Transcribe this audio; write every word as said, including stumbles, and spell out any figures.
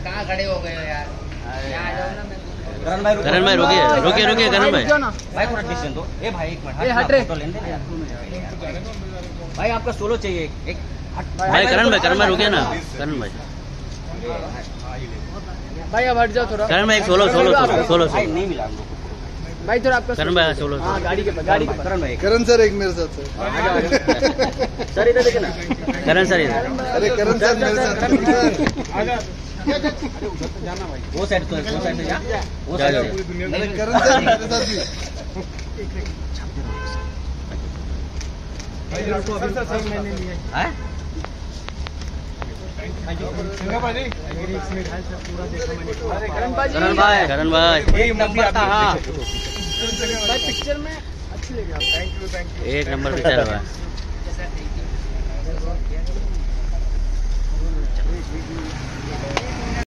कहाँ खड़े हो गए यार? यहाँ आ जाओ ना। करण भाई करण भाई रुकिए रुकिए रुकिए करण भाई भाई पूरा डिसीजन दो। ए भाई एक मिनट हट रे, तो लेने दे यार भाई, आपका सोलो चाहिए एक। भाई करण भाई करण भाई रुकिए ना करण भाई भाई अब हट जाओ थोड़ा। करण भाई सोलो सोलो सोलो सोलो भाई नहीं मिला हम लोग भाई थोड़ा आपका करण भाई सोलो हाँ गाड़ी के पास गाड़ी के पास। करण भाई करण सर एक मेरे साथ है। सर इधर देखिए ना। करण सर इधर अरे करण सर मेरे साथ जाना भाई वो साइड तो वो साइड से जा वो जा, साइड जा। से। अरे करण सर मेरे साथ भी। हैं करण भाई करण भाई करण भाई एक नंबर था। हाँ भाई पिक्चर में अच्छी लगी आप। Thank you thank you. एक नंबर पिक्चर हुआ